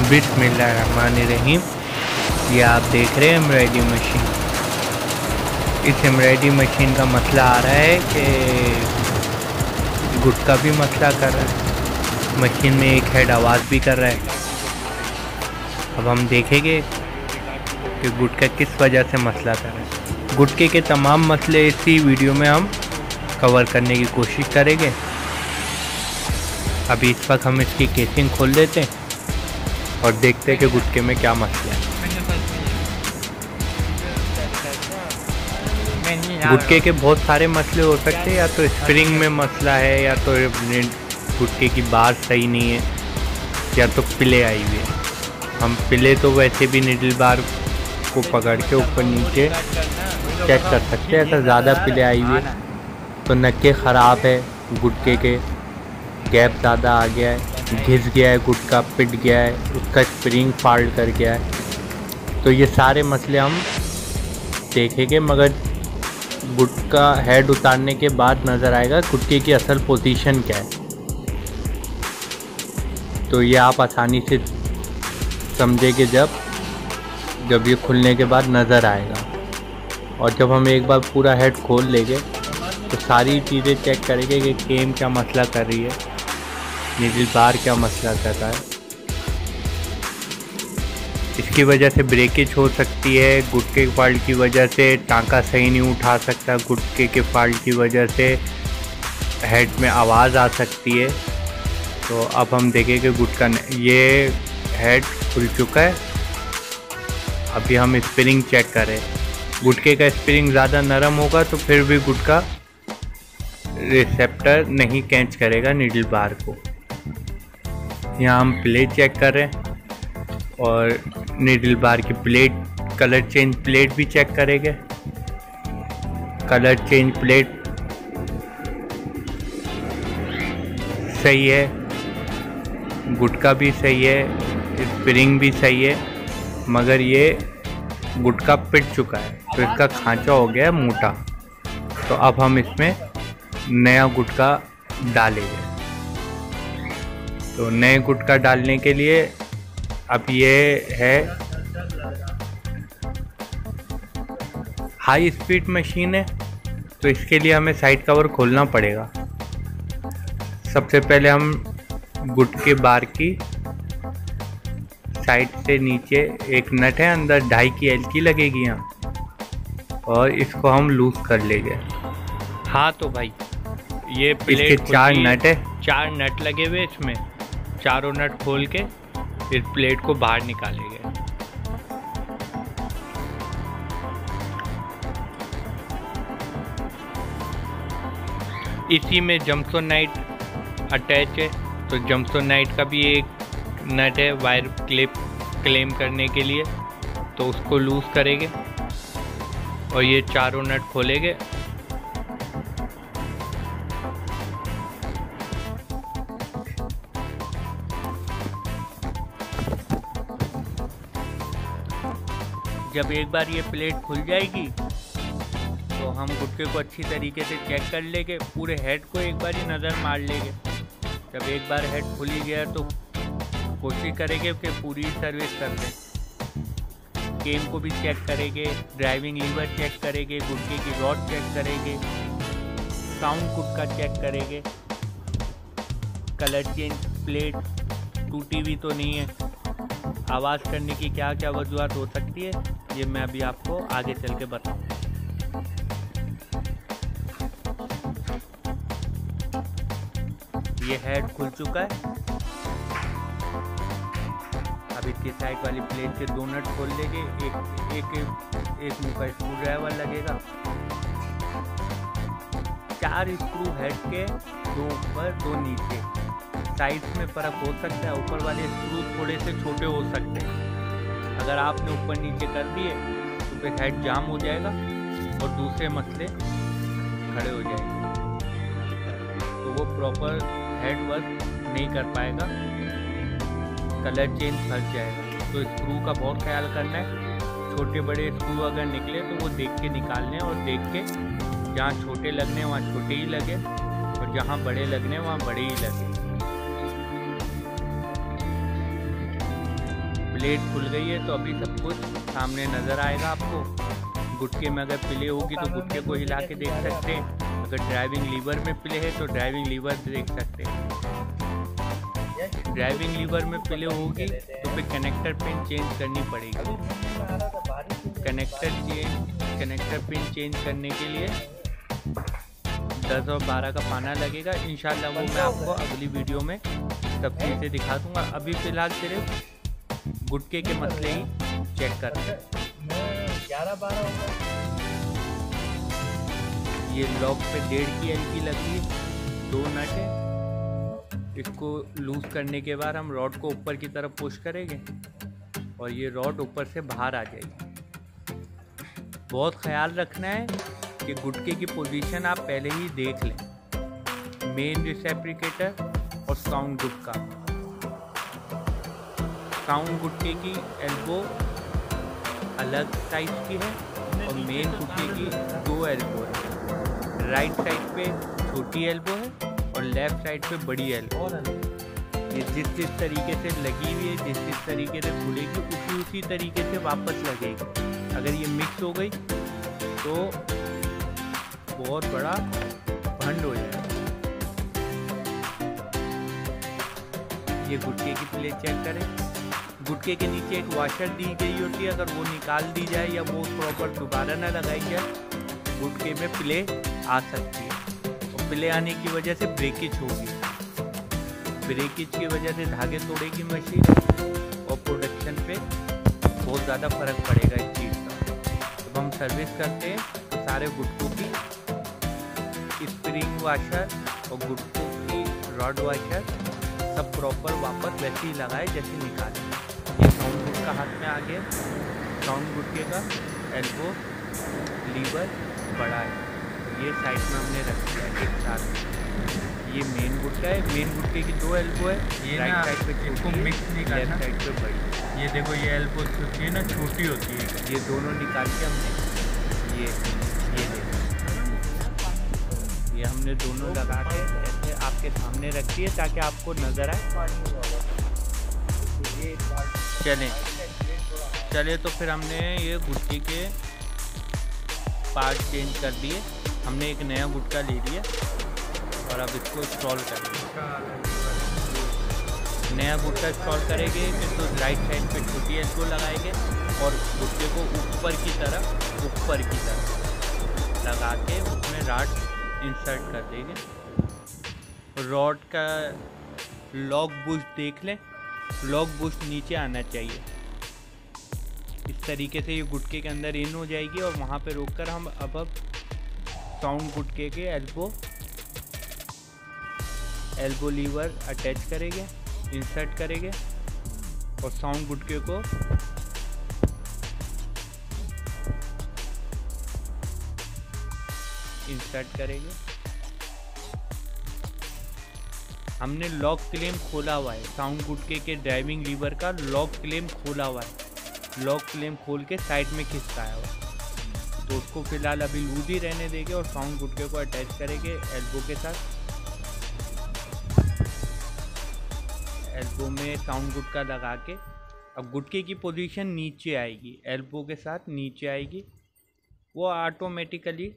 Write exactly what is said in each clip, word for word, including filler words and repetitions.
बिस्मिल्लाहिर्रहमानिर्रहीम। ये आप देख रहे हैं एम्ब्रॉयडरी मशीन। इस एम्ब्रॉयडरी मशीन का मसला आ रहा है कि गुटका भी मसला कर रहा है, मशीन में एक हेड आवाज़ भी कर रहा है। अब हम देखेंगे कि गुटका किस वजह से मसला कर रहा है। गुटके के तमाम मसले इसी वीडियो में हम कवर करने की कोशिश करेंगे। अभी इस वक्त हम इसकी केसिंग खोल देते हैं और देखते हैं कि गुटके में क्या मसला है। गुटके के बहुत सारे मसले हो सकते हैं, या तो स्प्रिंग में मसला है, या तो गुटके की बार सही नहीं है, या तो पिले आई हुई है। हम पिले तो वैसे भी निडल बार को पकड़ के ऊपर नीचे चेक कर सकते हैं। अगर ज़्यादा पिले आई हुई है तो नक्के ख़राब है, गुटके के गैप ज़्यादा आ गया है, घिस गया है, गुटका पिट गया है, उसका स्प्रिंग फॉल्ट कर गया है। तो ये सारे मसले हम देखेंगे, मगर गुटका हेड उतारने के बाद नज़र आएगा गुटके की असल पोजीशन क्या है। तो ये आप आसानी से समझेंगे जब जब ये खुलने के बाद नज़र आएगा। और जब हम एक बार पूरा हेड खोल लेंगे तो सारी चीज़ें चेक करेंगे कि केम क्या मसला कर रही है, निडल बार क्या मसला कर रहा है। इसकी वजह से ब्रेकेज हो सकती है, गुटके के फॉल्ट की वजह से टांका सही नहीं उठा सकता, गुटके के फॉल्ट की वजह से हेड में आवाज़ आ सकती है। तो अब हम देखें कि गुटका ये हेड खुल चुका है। अभी हम स्प्रिंग चेक करें। गुटके का स्प्रिंग ज़्यादा नरम होगा तो फिर भी गुटका रिसेप्टर नहीं कैच करेगा निडल बार को। यहाँ हम प्लेट चेक कर रहे हैं और निडल बार की प्लेट, कलर चेंज प्लेट भी चेक करेंगे। कलर चेंज प्लेट सही है, गुटका भी सही है, स्प्रिंग भी सही है, मगर ये गुटका पिट चुका है तो इसका खांचा हो गया है मोटा। तो अब हम इसमें नया गुटका डालेंगे। तो नए गुटका डालने के लिए अब ये है हाई स्पीड मशीन है, तो इसके लिए हमें साइड कवर खोलना पड़ेगा। सबसे पहले हम गुटके बार की साइड से नीचे एक नट है, अंदर ढाई की एल की लगेगी यहाँ, और इसको हम लूज कर लेंगे। हाँ तो भाई ये इसके चार नट है, चार नट लगे हुए इसमें। चारों नट खोल के फिर प्लेट को बाहर निकालेंगे। इसी में जम्सोनाइट अटैच है, तो जम्सोनाइट का भी एक नट है वायर क्लिप क्लेम करने के लिए, तो उसको लूज करेंगे और ये चारों नट खोलेंगे। जब एक बार ये प्लेट खुल जाएगी तो हम गुटके को अच्छी तरीके से चेक कर लेंगे, पूरे हेड को एक बार ही नज़र मार लेंगे। जब एक बार हेड खुल ही गया तो कोशिश करेंगे कि पूरी सर्विस कर दें। केम को भी चेक करेंगे, ड्राइविंग लीवर चेक करेंगे, गुटके की रॉड चेक करेंगे, साउंड गुटका चेक करेंगे, कलर चेंज प्लेट टूटी हुई तो नहीं है, आवाज़ करने की क्या क्या वजूहत हो सकती है, ये मैं अभी आपको आगे चल के बताऊँ। ये हेड खुल चुका है। अब इसकी साइड वाली प्लेट के दो नट खोल लेंगे। एक एक एक मुंह का स्क्रू ड्राइवर लगेगा। चार स्क्रू हेड के, दो ऊपर दो नीचे। साइज में फ़र्क हो सकता है, ऊपर वाले स्क्रू थोड़े से छोटे हो सकते हैं। अगर आपने ऊपर नीचे कर दिए तो फिर हेड जाम हो जाएगा और दूसरे मसले खड़े हो जाएंगे, तो वो प्रॉपर हेड वर्क नहीं कर पाएगा, कलर चेंज फंस जाएगा। तो स्क्रू का बहुत ख्याल करना है। छोटे बड़े स्क्रू अगर निकले तो वो देख के निकालने, और देख के जहाँ छोटे लगने वहाँ छोटे ही लगे, और जहाँ बड़े लगने वहाँ बड़े ही लगे। प्लेट खुल गई है तो अभी सब कुछ सामने नज़र आएगा आपको। गुटके में अगर प्ले होगी तो गुटके को हिला के देख सकते हैं। अगर ड्राइविंग लीवर में प्ले है तो ड्राइविंग लीवर देख सकते हैं। ड्राइविंग लीवर में प्ले होगी तो फिर कनेक्टर पिन चेंज करनी पड़ेगी। Connector change connector pin change करने के लिए दस और बारह का पाना लगेगा। इंशाल्लाह वो मैं आपको अगली वीडियो में तफसील से दिखा दूंगा। अभी फ़िलहाल सिर्फ गुटके के मसले ही चेक कर रहे हैं। ये लॉक पे डेढ़ की एल की लगी है, दो नट है। इसको लूज करने के बाद हम रॉड को ऊपर की तरफ पुश करेंगे और ये रॉड ऊपर से बाहर आ जाएगी। बहुत ख्याल रखना है कि गुटके की पोजीशन आप पहले ही देख लें। मेन रिसेप्रिकेटर और साउंड गुटका। साउंड गुटके की एल्बो अलग साइज की है और मेन गुटके की दो एल्बो है। राइट साइड पे छोटी एल्बो है और लेफ्ट साइड पे बड़ी एल्बो है। ये जिस जिस तरीके से लगी हुई है, जिस जिस तरीके से खुलेगी उसी उसी तरीके से वापस लगेगी। अगर ये मिक्स हो गई तो बहुत बड़ा भंड हो जाएगा। ये गुटके की प्लेट चेक करें। गुटके के नीचे एक वॉशर दी गई होती है, अगर वो निकाल दी जाए या वो प्रॉपर दोबारा ना लगाई जाए गुटके में प्ले आ सकती है। और प्ले आने की वजह से ब्रेकेज होगी। ब्रेकेज की वजह से धागे तोड़ेगी मशीन और प्रोडक्शन पे बहुत ज़्यादा फर्क पड़ेगा इस चीज़ का। जब हम सर्विस करते हैं तो सारे गुटकों की स्प्रिंग वाशर और गुटकों की रॉड वाशर सब प्रॉपर वापस वैसे ही लगाए जैसे निकाले। ये साउंड गुटका हाथ में आ गया। साउंड गुटके का एल्बो लीवर बड़ा है, ये साइड में हमने रख दिया एक साथ। ये मेन गुटका है। मेन गुटके की दो एल्बो है। ये राइट साइड पे इसको मिक्स नहीं करना, लेफ्ट साइड पे बड़ी। ये देखो ये एल्बो होती है ना, छोटी होती है। ये दोनों निकाल के हमने ये ये देखो ये हमने दोनों लगा के ऐसे आपके सामने रखी है ताकि आपको नज़र आए। चलें चले तो फिर हमने ये गुटके के पार्ट चेंज कर दिए। हमने एक नया गुटका ले लिया और अब इसको इंस्टॉल कर दिया। नया गुटका इंस्टॉल करेंगे फिर तो राइट साइड पे छोटी एल्बो लगाएंगे और गुटके को ऊपर की तरफ ऊपर की तरफ लगा के उसमें रॉड इंसर्ट कर देंगे। रॉड का लॉक बुश देख लें, लॉक बुश नीचे आना चाहिए। इस तरीके से ये गुटके के अंदर इन हो जाएगी और वहाँ पे रोककर हम अब अब साउंड गुटके के एल्बो एल्बो लीवर अटैच करेंगे, इंसर्ट करेंगे और साउंड गुटके को इंसर्ट करेंगे। हमने लॉक क्लेम खोला हुआ है। साउंड गुटके के ड्राइविंग लीवर का लॉक क्लेम खोला हुआ है। लॉक क्लेम खोल के साइड में खिसकाया हुआ है, तो उसको फिलहाल अभी लूज ही रहने देंगे और साउंड गुटके को अटैच करेंगे एल्बो के साथ। एल्बो में साउंड गुटका लगा के अब गुटके की पोजीशन नीचे आएगी, एल्बो के साथ नीचे आएगी। वो ऑटोमेटिकली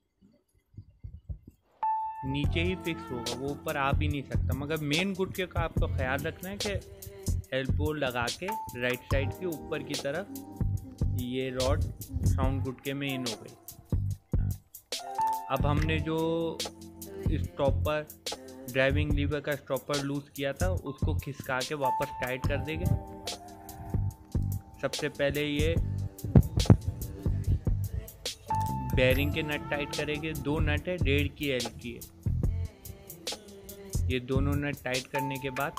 नीचे ही फिक्स होगा, वो ऊपर आ भी नहीं सकता। मगर मेन गुटके का आपको ख्याल रखना है कि एल्बो लगा के राइट साइड के ऊपर की तरफ ये रॉड साउंड गुटके में इन हो गई। अब हमने जो स्टॉपर ड्राइविंग लीवर का स्टॉपर लूज किया था उसको खिसका के वापस टाइट कर देंगे। सबसे पहले ये बेयरिंग के नट टाइट करेंगे। दो नट है, डेढ़ की एल की है। ये दोनों नट टाइट करने के बाद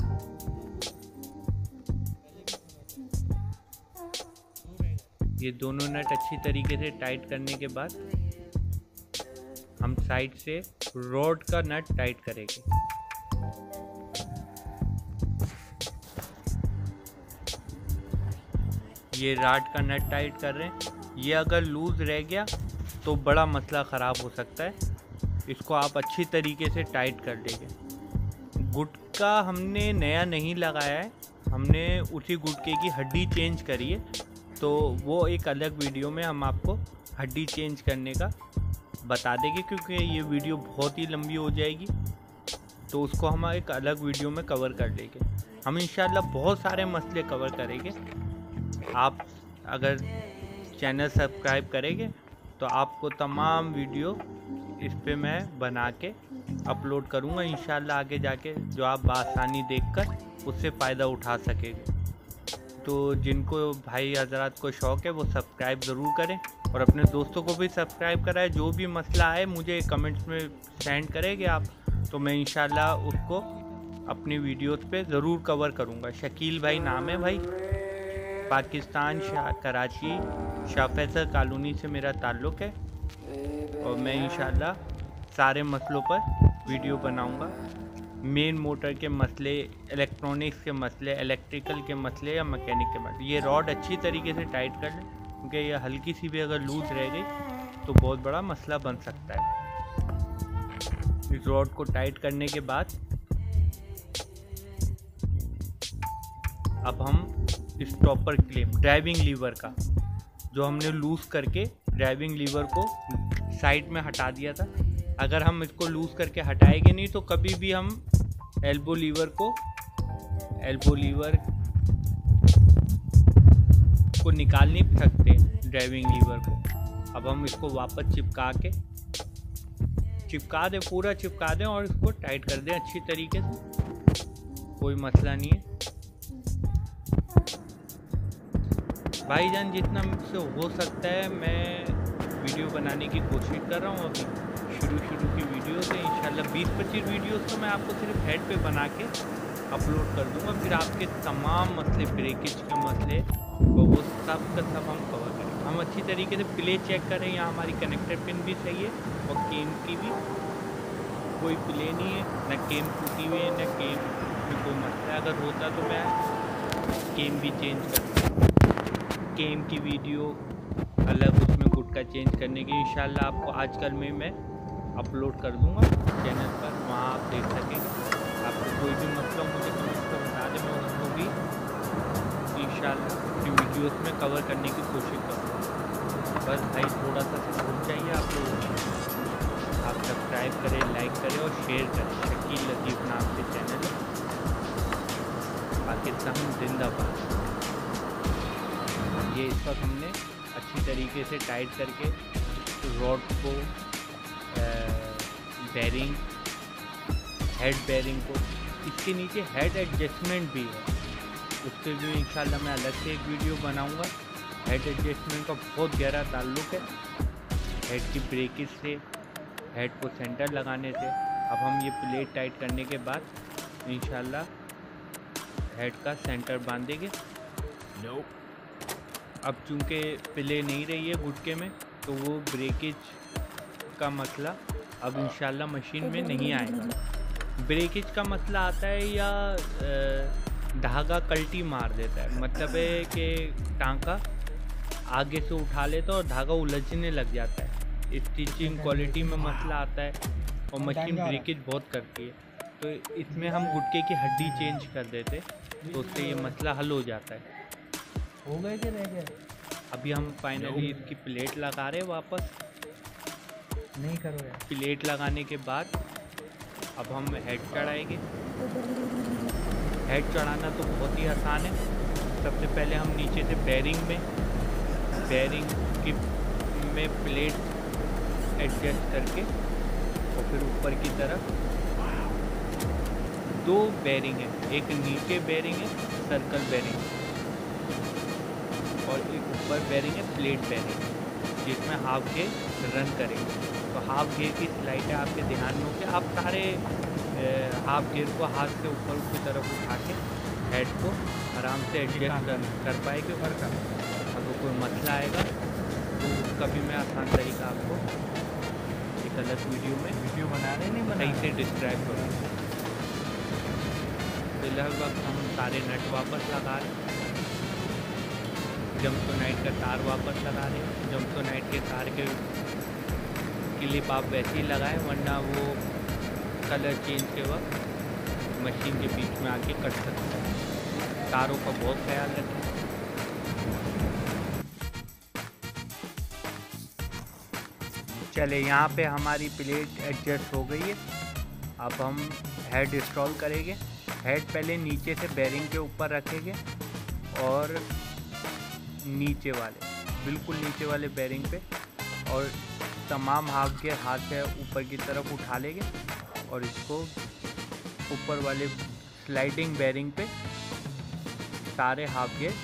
ये दोनों नट अच्छी तरीके से टाइट करने के बाद हम साइड से रॉड का नट टाइट करेंगे। ये रॉड का नट टाइट कर रहे हैं। ये अगर लूज रह गया तो बड़ा मसला ख़राब हो सकता है। इसको आप अच्छी तरीके से टाइट कर देंगे। गुटका हमने नया नहीं लगाया है, हमने उसी गुटके की हड्डी चेंज करी है, तो वो एक अलग वीडियो में हम आपको हड्डी चेंज करने का बता देंगे, क्योंकि ये वीडियो बहुत ही लंबी हो जाएगी, तो उसको हम एक अलग वीडियो में कवर कर लेंगे। हम इंशाल्लाह बहुत सारे मसले कवर करेंगे। आप अगर चैनल सब्सक्राइब करेंगे तो आपको तमाम वीडियो इस पे मैं बना के अपलोड करूँगा इंशाल्लाह, आगे जाके जो आप बआसानी देखकर उससे फ़ायदा उठा सकेंगे। तो जिनको भाई हजरात को शौक़ है वो सब्सक्राइब ज़रूर करें और अपने दोस्तों को भी सब्सक्राइब कराएं। जो भी मसला है मुझे कमेंट्स में सेंड करेंगे आप, तो मैं इंशाल्लाह उसको अपनी वीडियोस पे ज़रूर कवर करूँगा। शकील भाई नाम है भाई, पाकिस्तान शाह कराची शाह फैसल कॉलोनी से मेरा ताल्लुक़ है, और मैं इंशाल्लाह सारे मसलों पर वीडियो बनाऊँगा। मेन मोटर के मसले, इलेक्ट्रॉनिक्स के मसले, इलेक्ट्रिकल के मसले या मैकेनिक के मसले। ये रॉड अच्छी तरीके से टाइट कर लें, क्योंकि ये हल्की सी भी अगर लूज रह गई तो बहुत बड़ा मसला बन सकता है। इस रॉड को टाइट करने के बाद अब हम स्टॉपर क्लेम ड्राइविंग लीवर का, जो हमने लूज़ करके ड्राइविंग लीवर को साइड में हटा दिया था, अगर हम इसको लूज़ करके हटाएंगे नहीं तो कभी भी हम एल्बो लीवर को एल्बो लीवर को निकाल नहीं सकते ड्राइविंग लीवर को। अब हम इसको वापस चिपका के चिपका दें, पूरा चिपका दें और इसको टाइट कर दें अच्छी तरीके से, कोई मसला नहीं है। भाईजान जितना मुझसे हो सकता है मैं वीडियो बनाने की कोशिश कर रहा हूँ। अभी शुरू शुरू की वीडियो से इंशाल्लाह बीस पच्चीस वीडियोस तो मैं आपको सिर्फ हेड पे बना के अपलोड कर दूंगा। फिर आपके तमाम मसले, ब्रेकेज के मसले, वो सब का सब हम कवर करेंगे। हम अच्छी तरीके से प्ले चेक करें, यहाँ हमारी कनेक्टर पिन भी सही है और केम की भी कोई प्ले नहीं है, न केम टूटी हुई है, न केम में कोई मसला। अगर होता तो मैं केम भी चेंज करता, केम की वीडियो अलग उसमें गुटका चेंज करने की इंशाल्लाह आपको आजकल में मैं अपलोड कर दूंगा चैनल पर, वहाँ आप देख सकेंगे। आपको कोई भी मसला मुझे कमेंट पर बता दें, मैं उसको भी इंशाल्लाह अपनी वीडियोस में कवर करने की कोशिश करूँगा। बस भाई थोड़ा सा सपोर्ट चाहिए आप लोगों को, आप सब्सक्राइब करें, लाइक करें और शेयर करें। शकील लतीफ़ नाम से चैनल है, पाकिस्तान जिंदाबाद। ये इस वक्त हमने अच्छी तरीके से टाइट करके रॉड को, बेरिंग, हेड बेरिंग को, इसके नीचे हेड एडजस्टमेंट भी है, उसके भी इंशाल्लाह मैं अलग से एक वीडियो बनाऊंगा। हेड एडजस्टमेंट का बहुत गहरा ताल्लुक़ है हेड की ब्रेकेज से, हेड को सेंटर लगाने से। अब हम ये प्लेट टाइट करने के बाद इंशाल्लाह हेड का सेंटर बांधेंगे। नो अब चूँकि प्ले नहीं रही है गुटके में, तो वो ब्रेकेज का मसला अब इंशाल्लाह मशीन में नहीं आएगा। ब्रेकेज का मसला आता है या धागा कल्टी मार देता है, मतलब है कि टांका आगे से उठा लेता है और धागा उलझने लग जाता है। स्टिचिंग क्वालिटी में मसला आता है और मशीन ब्रेकेज बहुत करती है, तो इसमें हम गुटके की हड्डी चेंज कर देते, तो उससे ये मसला हल हो जाता है। हो गए कि रह गए? अभी हम फाइनली इसकी प्लेट लगा रहे हैं वापस। नहीं करो यार। प्लेट लगाने के बाद अब हम हेड चढ़ाएंगे। हेड चढ़ाना तो बहुत ही आसान है। सबसे पहले हम नीचे से बेरिंग में बेरिंग की में प्लेट एडजस्ट करके और फिर ऊपर की तरफ दो बेरिंग है, एक नीचे बेरिंग है सर्कल बेरिंग और एक ऊपर बेरिंग है प्लेट बेरिंग, जिसमें हाफ गेयर रन करेंगे। तो हाफ गेयर की स्लाइड है आपके ध्यान में होकर आप सारे हाफ गेयर को हाथ से ऊपर की तरफ उठा के हेड को आराम से एडजस्ट कर, कर पाएंगे। ऊपर का अगर कोई मसला आएगा तो उसका भी मैं आसान तरीका आपको एक अलग वीडियो में वीडियो बना रहे नहीं बना सही से डिस्क्राइब करूँगा। फिलहाल वक्त हम सारे नट वापस लगा रहे हैं, जम्सोनाइट का तार वापस लगा रहे हैं। जम्सोनाइट के तार के क्लिप आप वैसे ही लगाएं, वरना वो कलर चेंज के वक्त मशीन के बीच में आके कट सकता है। तारों का बहुत ख्याल रखें। चले, यहाँ पे हमारी प्लेट एडजस्ट हो गई है। अब हम हेड इंस्टॉल करेंगे। हेड पहले नीचे से बेरिंग के ऊपर रखेंगे और नीचे वाले, बिल्कुल नीचे वाले बेरिंग पे, और तमाम हाफ गियर हाथ से ऊपर की तरफ उठा लेंगे और इसको ऊपर वाले स्लाइडिंग बेरिंग पे सारे हाफ गियर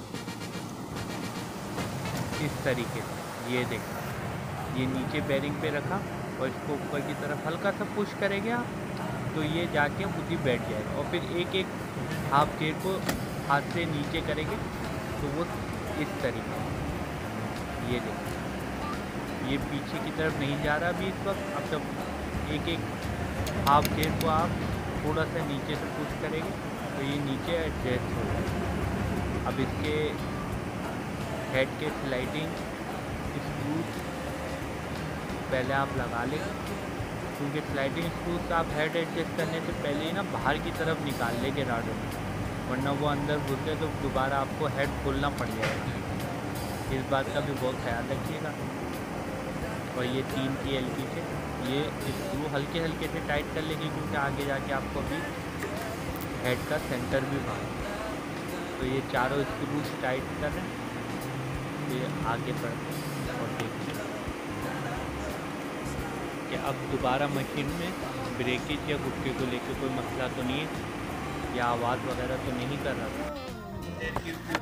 इस तरीके से, ये देखो, ये नीचे बेरिंग पे रखा और इसको ऊपर की तरफ हल्का सा पुश करेंगे आप, तो ये जाके खुद ही बैठ जाएगा। और फिर एक एक हाफ गियर को हाथ से नीचे करेंगे तो वो इस तरीके, ये देखो, ये पीछे की तरफ नहीं जा रहा अभी इस वक्त। अब जब एक एक हाफ गियर को आप थोड़ा सा नीचे से पुश करेंगे तो ये नीचे एडजस्ट हो जाएगा। अब इसके हेड के स्लाइडिंग स्क्रूज पहले आप लगा लेंगे, क्योंकि स्लाइडिंग स्क्रूज आप हेड एडजस्ट करने से पहले ही ना बाहर की तरफ निकाल लेंगे राडों में, वरना वो अंदर घुसे तो दोबारा आपको हेड खोलना पड़ जाएगा। इस बात का भी बहुत ख्याल रखिएगा। और ये तीन की एल पी से ये स्क्रू हल्के हल्के से टाइट कर लेंगे, क्योंकि आगे जाके आपको अभी हेड का सेंटर भी भाग, तो ये चारों स्क्रूज टाइट कर रहे हैं। तो ये आगे बढ़ते हैं और देखिए कि अब दोबारा मशीन में ब्रेकेज या गुटके को लेकर कोई मसला तो नहीं है, या आवाज़ वगैरह तो नहीं कर रहा था।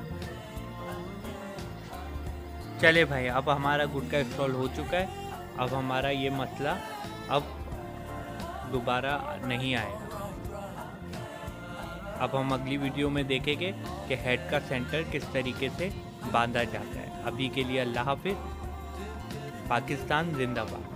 चले भाई, अब हमारा गुटका इंस्टॉल हो चुका है। अब हमारा ये मसला अब दोबारा नहीं आएगा। अब हम अगली वीडियो में देखेंगे कि हेड का सेंटर किस तरीके से बांधा जाता है। अभी के लिए अल्लाह हाफिज़। पाकिस्तान जिंदाबाद।